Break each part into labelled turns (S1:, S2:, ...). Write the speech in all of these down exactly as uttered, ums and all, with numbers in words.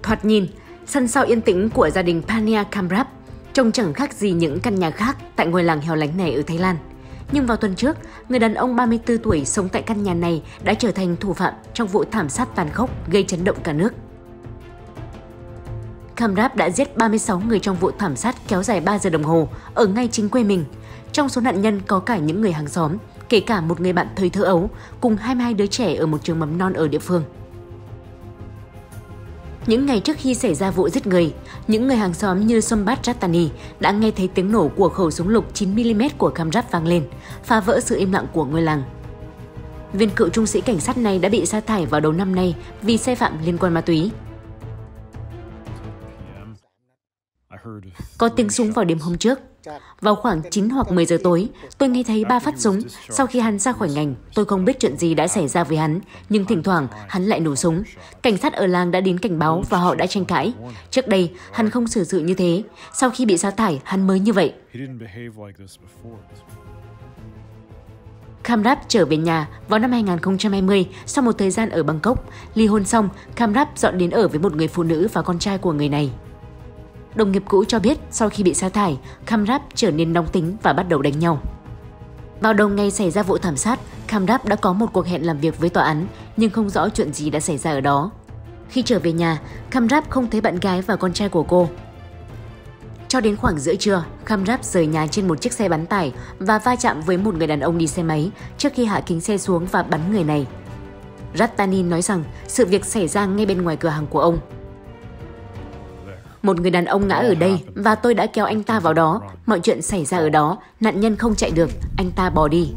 S1: Thoạt nhìn, sân sau yên tĩnh của gia đình Pania Khamrap trông chẳng khác gì những căn nhà khác tại ngôi làng hẻo lánh này ở Thái Lan. Nhưng vào tuần trước, người đàn ông ba mươi tư tuổi sống tại căn nhà này đã trở thành thủ phạm trong vụ thảm sát tàn khốc gây chấn động cả nước. Khamrap đã giết ba mươi sáu người trong vụ thảm sát kéo dài ba giờ đồng hồ ở ngay chính quê mình. Trong số nạn nhân có cả những người hàng xóm, kể cả một người bạn thời thơ ấu cùng hai mươi hai đứa trẻ ở một trường mầm non ở địa phương. Những ngày trước khi xảy ra vụ giết người, những người hàng xóm như Sombat Ratani đã nghe thấy tiếng nổ của khẩu súng lục chín mi li mét của Khamrap vang lên, phá vỡ sự im lặng của ngôi làng. Viên cựu trung sĩ cảnh sát này đã bị sa thải vào đầu năm nay vì sai phạm liên quan ma túy. Có tiếng súng vào đêm hôm trước. Vào khoảng chín hoặc mười giờ tối, tôi nghe thấy ba phát súng. Sau khi hắn ra khỏi ngành, tôi không biết chuyện gì đã xảy ra với hắn, nhưng thỉnh thoảng hắn lại nổ súng. Cảnh sát ở làng đã đến cảnh báo và họ đã tranh cãi. Trước đây, hắn không xử sự như thế. Sau khi bị sa thải, hắn mới như vậy. Khamrap trở về nhà vào năm hai nghìn không trăm hai mươi sau một thời gian ở Bangkok. Ly hôn xong, Khamrap dọn đến ở với một người phụ nữ và con trai của người này. Đồng nghiệp cũ cho biết sau khi bị sa thải, Khamrap trở nên nóng tính và bắt đầu đánh nhau. Vào đầu ngày xảy ra vụ thảm sát, Khamrap đã có một cuộc hẹn làm việc với tòa án, nhưng không rõ chuyện gì đã xảy ra ở đó. Khi trở về nhà, Khamrap không thấy bạn gái và con trai của cô. Cho đến khoảng giữa trưa, Khamrap rời nhà trên một chiếc xe bán tải và va chạm với một người đàn ông đi xe máy trước khi hạ kính xe xuống và bắn người này. Ratani nói rằng sự việc xảy ra ngay bên ngoài cửa hàng của ông. Một người đàn ông ngã ở đây và tôi đã kéo anh ta vào đó. Mọi chuyện xảy ra ở đó, nạn nhân không chạy được, anh ta bỏ đi.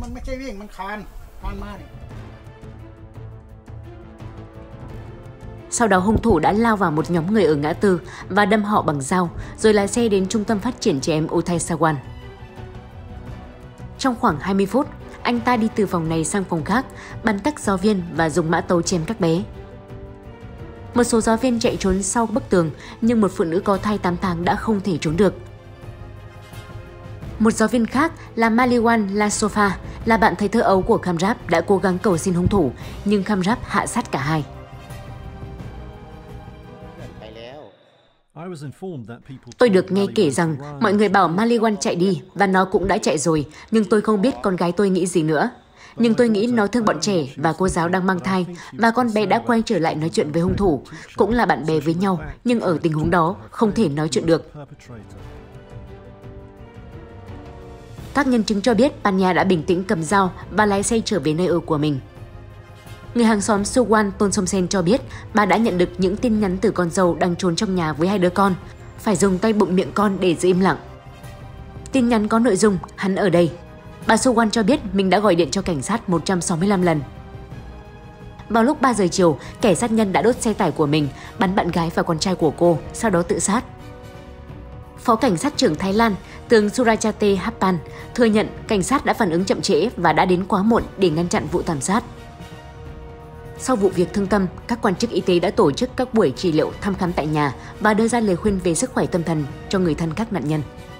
S1: Sau đó hung thủ đã lao vào một nhóm người ở ngã tư và đâm họ bằng dao, rồi lái xe đến trung tâm phát triển trẻ em Uthai Sawan. Trong khoảng hai mươi phút, anh ta đi từ phòng này sang phòng khác, bắn các giáo viên và dùng mã tấu chém các bé. Một số giáo viên chạy trốn sau bức tường, nhưng một phụ nữ có thai tám tháng đã không thể trốn được. Một giáo viên khác là Maliwan Lasofa, là bạn thời thơ ấu của Khamrap, đã cố gắng cầu xin hung thủ, nhưng Khamrap hạ sát cả hai. Tôi được nghe kể rằng mọi người bảo Maliwan chạy đi và nó cũng đã chạy rồi, nhưng tôi không biết con gái tôi nghĩ gì nữa. Nhưng tôi nghĩ nó thương bọn trẻ và cô giáo đang mang thai và con bé đã quay trở lại nói chuyện với hung thủ. Cũng là bạn bè với nhau, nhưng ở tình huống đó không thể nói chuyện được. Các nhân chứng cho biết Pania đã bình tĩnh cầm dao và lái xe trở về nơi ở của mình. Người hàng xóm Suwan Tonsomsen cho biết bà đã nhận được những tin nhắn từ con dâu đang trốn trong nhà với hai đứa con, phải dùng tay bụng miệng con để giữ im lặng. Tin nhắn có nội dung hắn ở đây. Bà Suwan cho biết mình đã gọi điện cho cảnh sát một trăm sáu mươi lăm lần. Vào lúc ba giờ chiều, kẻ sát nhân đã đốt xe tải của mình, bắn bạn gái và con trai của cô, sau đó tự sát. Phó cảnh sát trưởng Thái Lan, tướng Surachate Happan, thừa nhận cảnh sát đã phản ứng chậm trễ và đã đến quá muộn để ngăn chặn vụ thảm sát. Sau vụ việc thương tâm, các quan chức y tế đã tổ chức các buổi trị liệu thăm khám tại nhà và đưa ra lời khuyên về sức khỏe tâm thần cho người thân các nạn nhân.